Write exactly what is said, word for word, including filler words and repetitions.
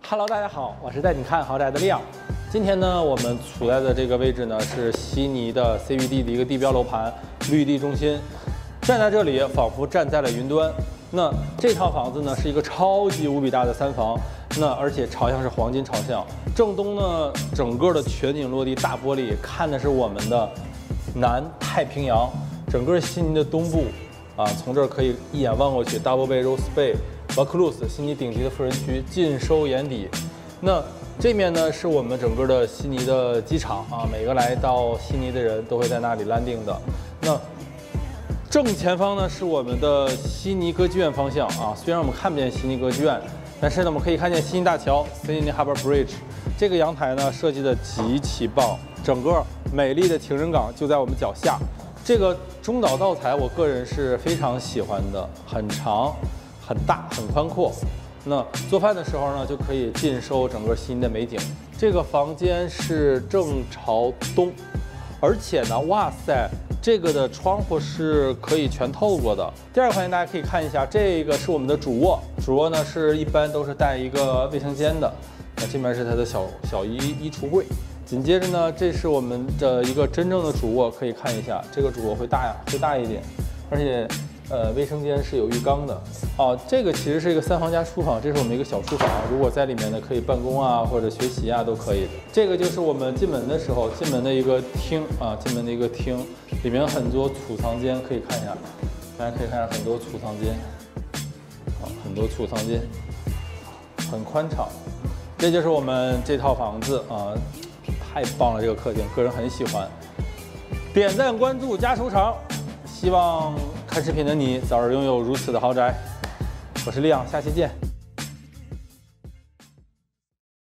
Hello， 大家好，我是带你看豪宅的亮。今天呢，我们处在的这个位置呢是悉尼的 C B D 的一个地标楼盘绿地中心。站在这里，仿佛站在了云端。那这套房子呢是一个超级无比大的三房，那而且朝向是黄金朝向。正东呢，整个的全景落地大玻璃，看的是我们的南太平洋，整个悉尼的东部啊，从这儿可以一眼望过去 ，Double Bay、Rose Bay、Vaucluse 悉尼顶级的富人区尽收眼底。那这面呢是我们整个的悉尼的机场啊，每个来到悉尼的人都会在那里 landing 的。那正前方呢是我们的悉尼歌剧院方向啊，虽然我们看不见悉尼歌剧院，但是呢我们可以看见悉尼大桥 Sydney Harbour Bridge。这个阳台呢设计的极其棒，整个美丽的情人港就在我们脚下。这个中岛造材我个人是非常喜欢的，很长、很大、很宽阔。那做饭的时候呢就可以尽收整个悉尼的美景。这个房间是正朝东，而且呢，哇塞！这个的窗户是可以全透过的。第二个房间大家可以看一下，这个是我们的主卧，主卧呢是一般都是带一个卫生间的。那这边是它的小小衣衣橱柜。紧接着呢，这是我们的一个真正的主卧，可以看一下，这个主卧会大呀，会大一点，而且呃卫生间是有浴缸的。哦，这个其实是一个三房加书房，这是我们一个小书房，如果在里面呢可以办公啊或者学习啊都可以的。这个就是我们进门的时候进门的一个厅啊，进门的一个厅，里面很多储藏间，可以看一下，大家可以看一下很多储藏间，啊，很多储藏间，很宽敞。这就是我们这套房子啊，太棒了，这个客厅，个人很喜欢。点赞、关注加收藏，希望看视频的你早日拥有如此的豪宅。我是亮，下期见。